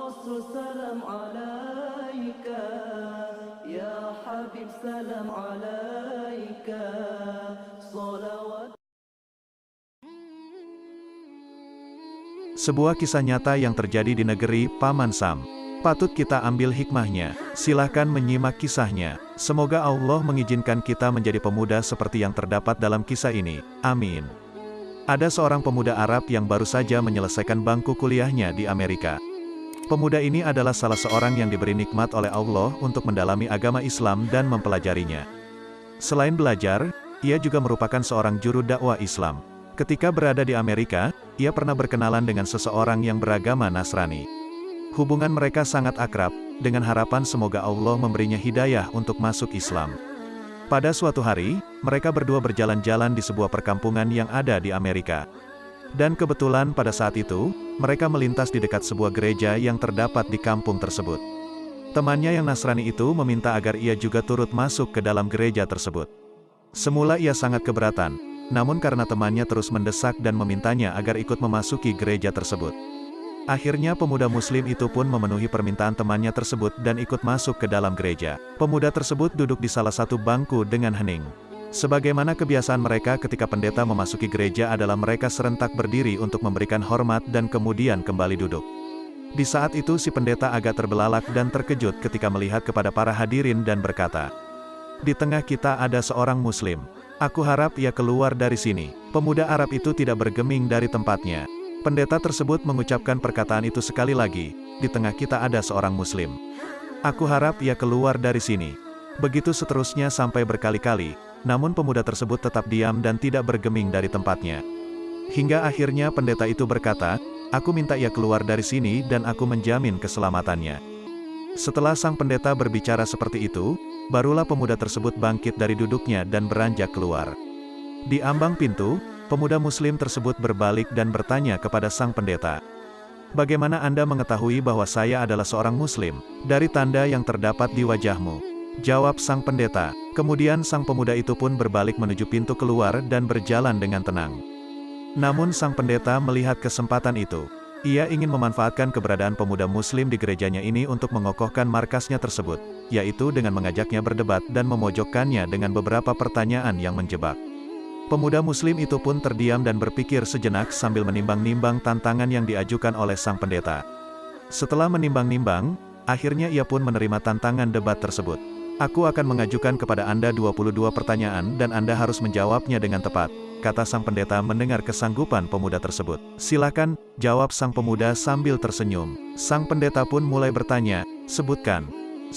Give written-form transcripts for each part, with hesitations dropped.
Rasul salam alaika, ya Habib salam alaika, salawat. Sebuah kisah nyata yang terjadi di negeri Paman Sam. Patut kita ambil hikmahnya. Silahkan menyimak kisahnya. Semoga Allah mengizinkan kita menjadi pemuda seperti yang terdapat dalam kisah ini. Amin. Ada seorang pemuda Arab yang baru saja menyelesaikan bangku kuliahnya di Amerika. Pemuda ini adalah salah seorang yang diberi nikmat oleh Allah untuk mendalami agama Islam dan mempelajarinya. Selain belajar, ia juga merupakan seorang juru dakwah Islam. Ketika berada di Amerika, ia pernah berkenalan dengan seseorang yang beragama Nasrani. Hubungan mereka sangat akrab, dengan harapan semoga Allah memberinya hidayah untuk masuk Islam. Pada suatu hari, mereka berdua berjalan-jalan di sebuah perkampungan yang ada di Amerika. Dan kebetulan pada saat itu, mereka melintas di dekat sebuah gereja yang terdapat di kampung tersebut. Temannya yang Nasrani itu meminta agar ia juga turut masuk ke dalam gereja tersebut. Semula ia sangat keberatan, namun karena temannya terus mendesak dan memintanya agar ikut memasuki gereja tersebut. Akhirnya pemuda muslim itu pun memenuhi permintaan temannya tersebut dan ikut masuk ke dalam gereja. Pemuda tersebut duduk di salah satu bangku dengan hening. Sebagaimana kebiasaan mereka ketika pendeta memasuki gereja adalah mereka serentak berdiri untuk memberikan hormat dan kemudian kembali duduk. Di saat itu si pendeta agak terbelalak dan terkejut ketika melihat kepada para hadirin dan berkata, "Di tengah kita ada seorang muslim. Aku harap ia keluar dari sini." Pemuda Arab itu tidak bergeming dari tempatnya. Pendeta tersebut mengucapkan perkataan itu sekali lagi, "Di tengah kita ada seorang muslim. Aku harap ia keluar dari sini." Begitu seterusnya sampai berkali-kali, namun pemuda tersebut tetap diam dan tidak bergeming dari tempatnya. Hingga akhirnya pendeta itu berkata, "Aku minta ia keluar dari sini dan aku menjamin keselamatannya." Setelah sang pendeta berbicara seperti itu, barulah pemuda tersebut bangkit dari duduknya dan beranjak keluar. Di ambang pintu, pemuda muslim tersebut berbalik dan bertanya kepada sang pendeta, "Bagaimana Anda mengetahui bahwa saya adalah seorang muslim? Dari tanda yang terdapat di wajahmu," jawab sang pendeta. Kemudian sang pemuda itu pun berbalik menuju pintu keluar dan berjalan dengan tenang. Namun sang pendeta melihat kesempatan itu. Ia ingin memanfaatkan keberadaan pemuda muslim di gerejanya ini untuk mengokohkan markasnya tersebut, yaitu dengan mengajaknya berdebat dan memojokkannya dengan beberapa pertanyaan yang menjebak. Pemuda muslim itu pun terdiam dan berpikir sejenak sambil menimbang-nimbang tantangan yang diajukan oleh sang pendeta. Setelah menimbang-nimbang, akhirnya ia pun menerima tantangan debat tersebut. "Aku akan mengajukan kepada Anda 22 pertanyaan dan Anda harus menjawabnya dengan tepat," kata sang pendeta mendengar kesanggupan pemuda tersebut. "Silakan," jawab sang pemuda sambil tersenyum. Sang pendeta pun mulai bertanya, "Sebutkan.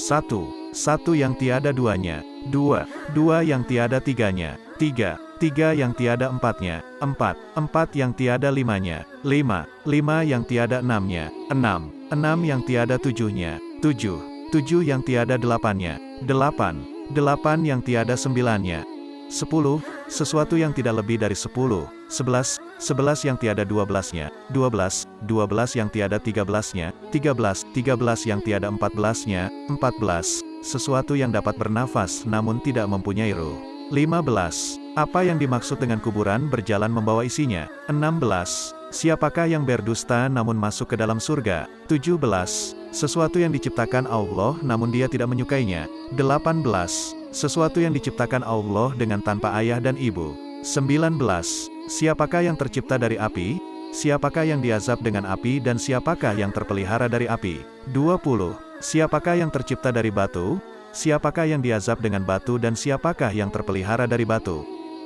1 yang tiada duanya. 2 yang tiada tiganya. 3 yang tiada empatnya. 4 yang tiada limanya. 5 yang tiada enamnya. 6 yang tiada tujuhnya. 7 yang tiada delapannya. 8 yang tiada sembilannya. 10, sesuatu yang tidak lebih dari 10. 11 yang tiada 12-nya. 12 yang tiada 13-nya. 13 yang tiada 14-nya. 14, sesuatu yang dapat bernafas namun tidak mempunyai ruh. 15, apa yang dimaksud dengan kuburan berjalan membawa isinya. 16, siapakah yang berdusta namun masuk ke dalam surga. 17, sesuatu yang diciptakan Allah namun dia tidak menyukainya. 18, sesuatu yang diciptakan Allah dengan tanpa ayah dan ibu. 19, siapakah yang tercipta dari api, siapakah yang diazab dengan api dan siapakah yang terpelihara dari api. 20, siapakah yang tercipta dari batu, siapakah yang diazab dengan batu dan siapakah yang terpelihara dari batu.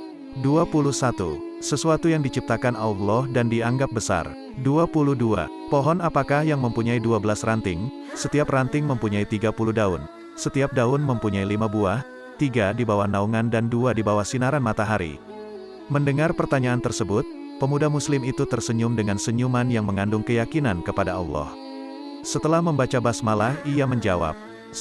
21, sesuatu yang diciptakan Allah dan dianggap besar. 22, pohon apakah yang mempunyai 12 ranting, setiap ranting mempunyai 30 daun, setiap daun mempunyai 5 buah, 3 di bawah naungan dan 2 di bawah sinaran matahari. Mendengar pertanyaan tersebut, pemuda muslim itu tersenyum dengan senyuman yang mengandung keyakinan kepada Allah. Setelah membaca basmalah, ia menjawab,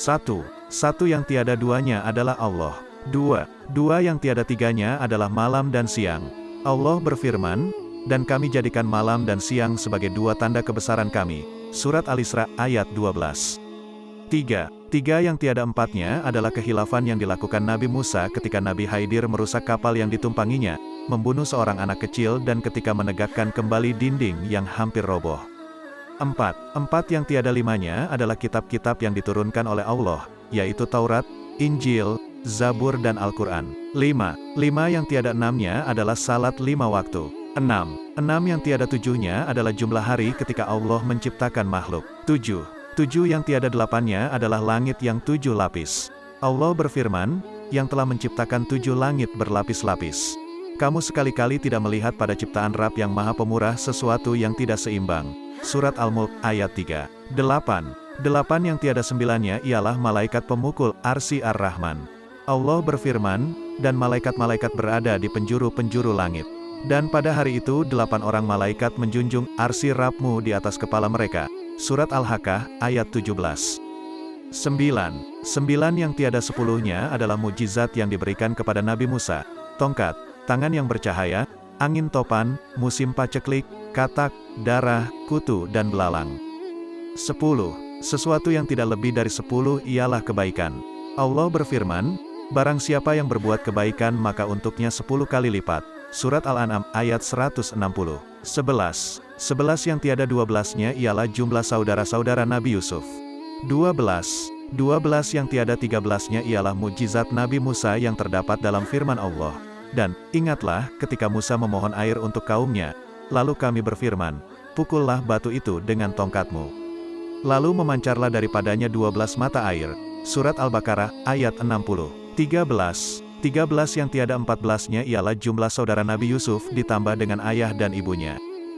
1 yang tiada duanya adalah Allah. 2 yang tiada tiganya adalah malam dan siang. Allah berfirman, "Dan kami jadikan malam dan siang sebagai 2 tanda kebesaran kami." Surat Al-Isra ayat 12. 3 yang tiada empatnya adalah kehilafan yang dilakukan Nabi Musa ketika Nabi Khidir merusak kapal yang ditumpanginya, membunuh seorang anak kecil dan ketika menegakkan kembali dinding yang hampir roboh. Empat yang tiada limanya adalah kitab-kitab yang diturunkan oleh Allah, yaitu Taurat, Injil, Zabur dan Al-Quran. 5 yang tiada enamnya adalah salat 5 waktu. 6 yang tiada tujuhnya adalah jumlah hari ketika Allah menciptakan makhluk. 7 yang tiada delapannya adalah langit yang 7 lapis. Allah berfirman, yang telah menciptakan 7 langit berlapis-lapis. Kamu sekali-kali tidak melihat pada ciptaan Rabb yang Maha Pemurah sesuatu yang tidak seimbang. Surat Al-Mulk ayat 3. 8 yang tiada sembilannya ialah malaikat pemukul arsy Ar-Rahman. Allah berfirman, dan malaikat-malaikat berada di penjuru-penjuru langit. Dan pada hari itu 8 orang malaikat menjunjung arsy Rabb-mu di atas kepala mereka. Surat Al-Haqqah ayat 17. 9 yang tiada sepuluhnya adalah mukjizat yang diberikan kepada Nabi Musa. Tongkat, tangan yang bercahaya, angin topan, musim paceklik, katak, darah, kutu dan belalang. 10 sesuatu yang tidak lebih dari 10 ialah kebaikan. Allah berfirman, barang siapa yang berbuat kebaikan maka untuknya 10 kali lipat. Surat Al-An'am ayat 160. 11 yang tiada 12-nya ialah jumlah saudara-saudara Nabi Yusuf. 12 yang tiada 13-nya ialah mukjizat Nabi Musa yang terdapat dalam firman Allah. Dan, ingatlah, ketika Musa memohon air untuk kaumnya, lalu kami berfirman, pukullah batu itu dengan tongkatmu. Lalu memancarlah daripadanya 12 mata air. Surat Al-Baqarah, ayat 60. 13 yang tiada 14-nya ialah jumlah saudara Nabi Yusuf ditambah dengan ayah dan ibunya.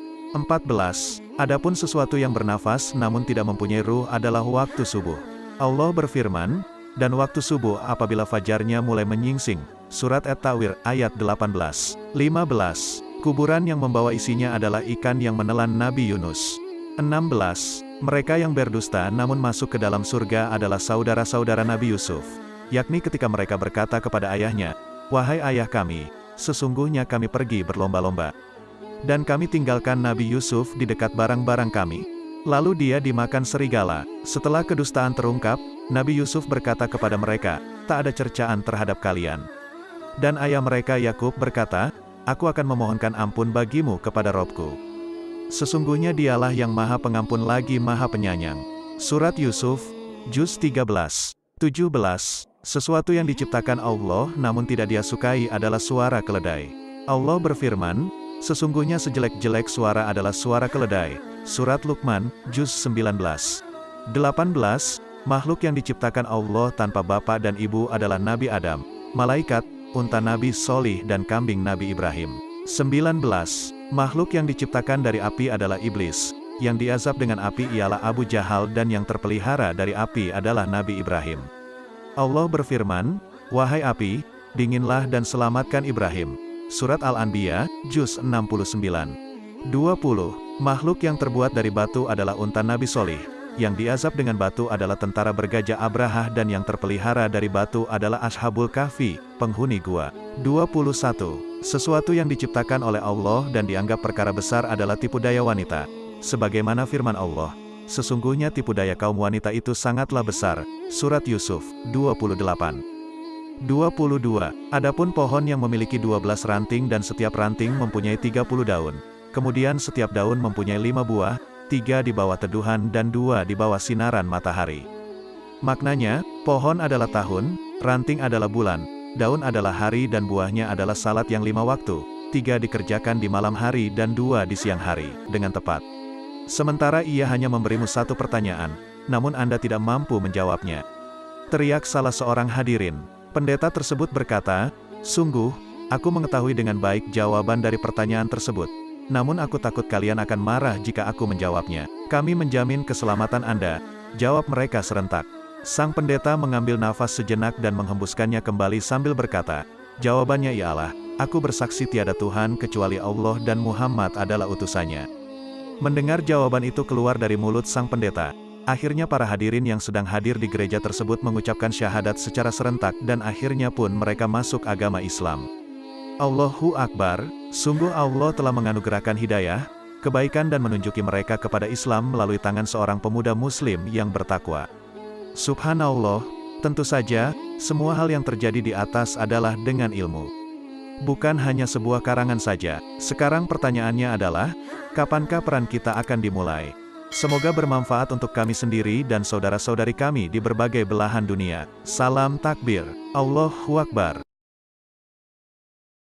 14 adapun sesuatu yang bernafas namun tidak mempunyai ruh adalah waktu subuh. Allah berfirman, dan waktu subuh apabila fajarnya mulai menyingsing. Surat At-Tawir ayat 18. 15 kuburan yang membawa isinya adalah ikan yang menelan Nabi Yunus. 16 mereka yang berdusta namun masuk ke dalam surga adalah saudara-saudara Nabi Yusuf, yakni ketika mereka berkata kepada ayahnya, wahai ayah kami, sesungguhnya kami pergi berlomba-lomba, dan kami tinggalkan Nabi Yusuf di dekat barang-barang kami. Lalu dia dimakan serigala. Setelah kedustaan terungkap, Nabi Yusuf berkata kepada mereka, tak ada cercaan terhadap kalian. Dan ayah mereka Yakub berkata, aku akan memohonkan ampun bagimu kepada Robku. Sesungguhnya dialah yang maha pengampun lagi maha penyayang. Surat Yusuf, Juz 13. 17 sesuatu yang diciptakan Allah namun tidak dia sukai adalah suara keledai. Allah berfirman, sesungguhnya sejelek-jelek suara adalah suara keledai. Surat Luqman, Juz 19. 18 makhluk yang diciptakan Allah tanpa bapa dan ibu adalah Nabi Adam, malaikat, unta Nabi Solih dan kambing Nabi Ibrahim. 19 makhluk yang diciptakan dari api adalah iblis, yang diazab dengan api ialah Abu Jahal dan yang terpelihara dari api adalah Nabi Ibrahim. Allah berfirman, wahai api, dinginlah dan selamatkan Ibrahim. Surat Al-Anbiya, Juz 69. 20 makhluk yang terbuat dari batu adalah unta Nabi Solih, yang diazab dengan batu adalah tentara bergajah Abrahah dan yang terpelihara dari batu adalah Ashabul Kahfi, penghuni gua. 21 sesuatu yang diciptakan oleh Allah dan dianggap perkara besar adalah tipu daya wanita. Sebagaimana firman Allah, sesungguhnya tipu daya kaum wanita itu sangatlah besar. Surat Yusuf, 28. 22 adapun pohon yang memiliki 12 ranting dan setiap ranting mempunyai 30 daun. Kemudian setiap daun mempunyai 5 buah, 3 di bawah teduhan dan 2 di bawah sinaran matahari. Maknanya, pohon adalah tahun, ranting adalah bulan, daun adalah hari dan buahnya adalah salat yang 5 waktu, 3 dikerjakan di malam hari dan 2 di siang hari, dengan tepat. Sementara ia hanya memberimu satu pertanyaan, namun Anda tidak mampu menjawabnya. Teriak salah seorang hadirin. Pendeta tersebut berkata, sungguh, aku mengetahui dengan baik jawaban dari pertanyaan tersebut. Namun aku takut kalian akan marah jika aku menjawabnya. Kami menjamin keselamatan Anda, jawab mereka serentak. Sang pendeta mengambil nafas sejenak dan menghembuskannya kembali sambil berkata, jawabannya ialah, aku bersaksi tiada Tuhan kecuali Allah dan Muhammad adalah utusannya. Mendengar jawaban itu keluar dari mulut sang pendeta, akhirnya para hadirin yang sedang hadir di gereja tersebut mengucapkan syahadat secara serentak dan akhirnya pun mereka masuk agama Islam. Allahu Akbar, sungguh Allah telah menganugerahkan hidayah, kebaikan dan menunjuki mereka kepada Islam melalui tangan seorang pemuda muslim yang bertakwa. Subhanallah, tentu saja, semua hal yang terjadi di atas adalah dengan ilmu. Bukan hanya sebuah karangan saja. Sekarang pertanyaannya adalah, kapankah peran kita akan dimulai? Semoga bermanfaat untuk kami sendiri dan saudara-saudari kami di berbagai belahan dunia. Salam takbir. Allahu Akbar.